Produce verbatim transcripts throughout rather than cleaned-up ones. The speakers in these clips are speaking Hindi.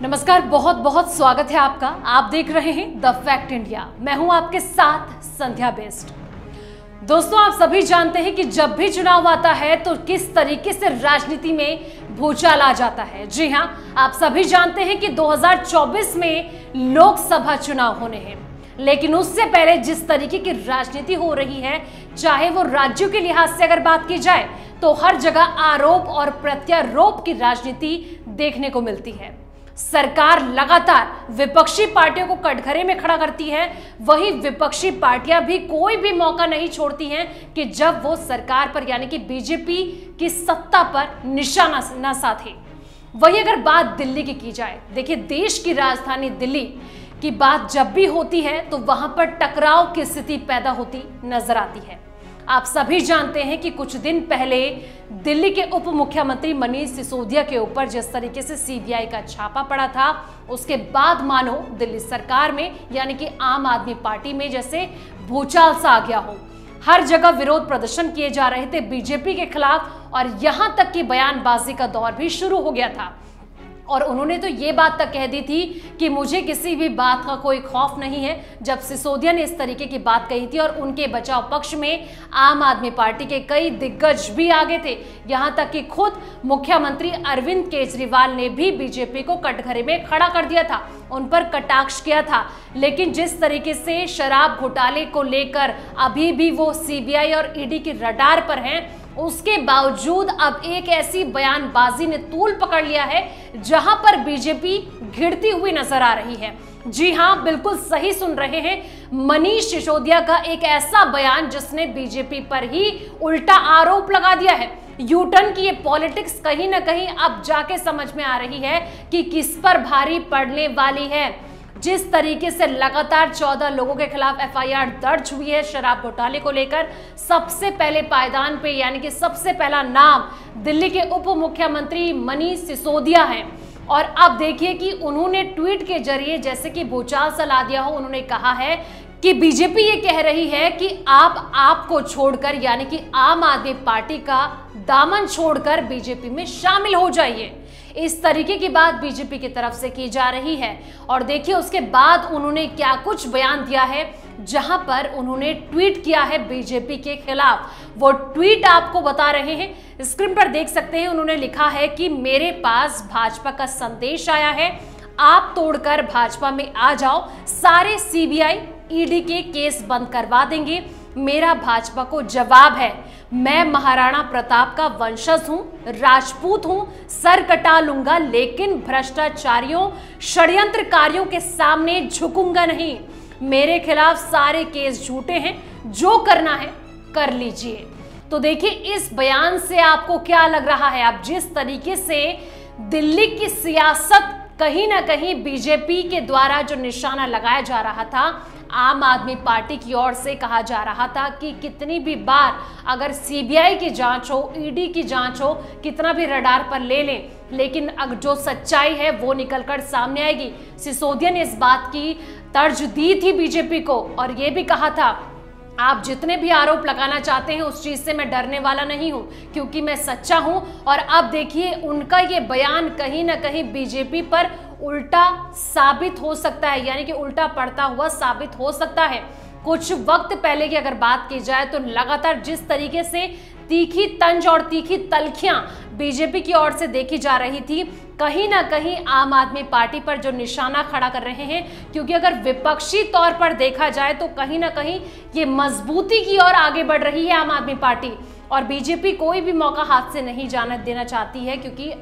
नमस्कार, बहुत बहुत स्वागत है आपका। आप देख रहे हैं द फैक्ट इंडिया। मैं हूं आपके साथ संध्या बेस्ट। दोस्तों, आप सभी जानते हैं कि जब भी चुनाव आता है तो किस तरीके से राजनीति में भूचाल आ जाता है। जी हां, आप सभी जानते हैं कि दो हज़ार चौबीस में लोकसभा चुनाव होने हैं, लेकिन उससे पहले जिस तरीके की राजनीति हो रही है, चाहे वो राज्यों के लिहाज से अगर बात की जाए तो हर जगह आरोप और प्रत्यारोप की राजनीति देखने को मिलती है। सरकार लगातार विपक्षी पार्टियों को कटघरे में खड़ा करती है, वहीं विपक्षी पार्टियां भी कोई भी मौका नहीं छोड़ती हैं कि जब वो सरकार पर यानी कि बीजेपी की सत्ता पर निशाना न साधे। वहीं अगर बात दिल्ली की की जाए, देखिए देश की राजधानी दिल्ली की बात जब भी होती है तो वहां पर टकराव की स्थिति पैदा होती नजर आती है। आप सभी जानते हैं कि कुछ दिन पहले दिल्ली के उप मुख्यमंत्री मनीष सिसोदिया के ऊपर जिस तरीके से सीबीआई का छापा पड़ा था, उसके बाद मानो दिल्ली सरकार में यानी कि आम आदमी पार्टी में जैसे भूचाल सा आ गया हो। हर जगह विरोध प्रदर्शन किए जा रहे थे बीजेपी के खिलाफ और यहां तक कि बयानबाजी का दौर भी शुरू हो गया था। और उन्होंने तो ये बात तक कह दी थी कि मुझे किसी भी बात का कोई खौफ नहीं है। जब सिसोदिया ने इस तरीके की बात कही थी और उनके बचाव पक्ष में आम आदमी पार्टी के कई दिग्गज भी आगे थे, यहां तक कि खुद मुख्यमंत्री अरविंद केजरीवाल ने भी बीजेपी को कटघरे में खड़ा कर दिया था, उन पर कटाक्ष किया था। लेकिन जिस तरीके से शराब घोटाले को लेकर अभी भी वो सीबीआई और ईडी की रडार पर हैं, उसके बावजूद अब एक ऐसी बयानबाजी ने तूल पकड़ लिया है जहां पर बीजेपी घिरती हुई नजर आ रही है। जी हां, बिल्कुल सही सुन रहे हैं, मनीष सिसोदिया का एक ऐसा बयान जिसने बीजेपी पर ही उल्टा आरोप लगा दिया है। यूटर्न की ये पॉलिटिक्स कहीं ना कहीं अब जाके समझ में आ रही है कि किस पर भारी पड़ने वाली है। जिस तरीके से लगातार चौदह लोगों के खिलाफ एफ आई आर दर्ज हुई है शराब घोटाले को लेकर, सबसे पहले पायदान पे यानी कि सबसे पहला नाम दिल्ली के उप मुख्यमंत्री मनीष सिसोदिया हैं। और अब देखिए कि उन्होंने ट्वीट के जरिए जैसे कि भूचाल सा ला दिया हो। उन्होंने कहा है कि बीजेपी ये कह रही है कि आप आपको छोड़कर यानी कि आम आदमी पार्टी का दामन छोड़कर बीजेपी में शामिल हो जाइए। इस तरीके की बात बीजेपी की तरफ से की जा रही है। और देखिए उसके बाद उन्होंने क्या कुछ बयान दिया है, जहां पर उन्होंने ट्वीट किया है बीजेपी के खिलाफ। वो ट्वीट आपको बता रहे हैं, स्क्रीन पर देख सकते हैं। उन्होंने लिखा है कि मेरे पास भाजपा का संदेश आया है, आप तोड़कर भाजपा में आ जाओ, सारे सीबीआई ईडी के केस बंद करवा देंगे। मेरा भाजपा को जवाब है, मैं महाराणा प्रताप का वंशज हूं, राजपूत हूं, सर कटा लूंगा, लेकिन भ्रष्टाचारियों षड्यंत्रकारियों के सामने झुकूंगा नहीं। मेरे खिलाफ सारे केस झूठे हैं, जो करना है कर लीजिए। तो देखिए इस बयान से आपको क्या लग रहा है। अब जिस तरीके से दिल्ली की सियासत कहीं ना कहीं बीजेपी के द्वारा जो निशाना लगाया जा रहा था, आम आदमी पार्टी की ओर से कहा जा रहा था कि कितनी भी बार अगर सीबीआई की जांच हो, ईडी की जांच हो, कितना भी रडार पर ले लें, लेकिन अगर जो सच्चाई है वो निकलकर सामने आएगी। सिसोदिया ने इस बात की तर्ज दी थी बीजेपी को और ये भी कहा था, आप जितने भी आरोप लगाना चाहते हैं उस चीज से मैं डरने वाला नहीं हूं, क्योंकि मैं सच्चा हूं। और अब देखिए उनका ये बयान कहीं ना कहीं बीजेपी पर उल्टा साबित हो सकता है, यानी कि उल्टा पड़ता हुआ साबित हो सकता है। कुछ वक्त पहले की अगर बात की जाए तो लगातार जिस तरीके से तीखी तंज और तीखी तलखियां बीजेपी की ओर से देखी जा रही थी, कहीं ना कहीं आम आदमी पार्टी पर जो निशाना खड़ा कर रहे हैं, क्योंकि अगर विपक्षी तौर पर देखा जाए तो कहीं ना कहीं ये मजबूती की ओर आगे बढ़ रही है आम आदमी पार्टी। और बीजेपी कोई भी मौका हाथ से नहीं जाने देना चाहती है, क्योंकि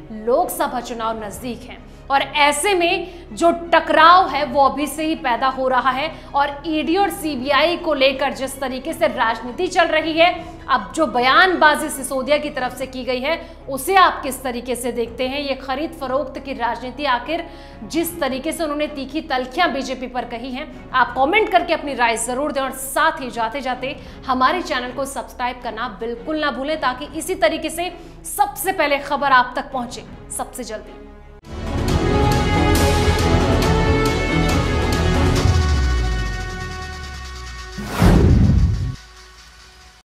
लोकसभा चुनाव नजदीक है और ऐसे में जो टकराव है वो अभी से ही पैदा हो रहा है। और ईडी और सीबीआई को लेकर जिस तरीके से राजनीति चल रही है, अब जो बयानबाजी सिसोदिया की तरफ से की गई है उसे आप किस तरीके से देखते हैं। ये खरीद फरोख्त की राजनीति आखिर जिस तरीके से उन्होंने तीखी तलखियां बीजेपी पर कही हैं, आप कमेंट करके अपनी राय जरूर दें। और साथ ही जाते जाते हमारे चैनल को सब्सक्राइब करना बिल्कुल ना भूलें, ताकि इसी तरीके से सबसे पहले खबर आप तक पहुंचे सबसे जल्दी।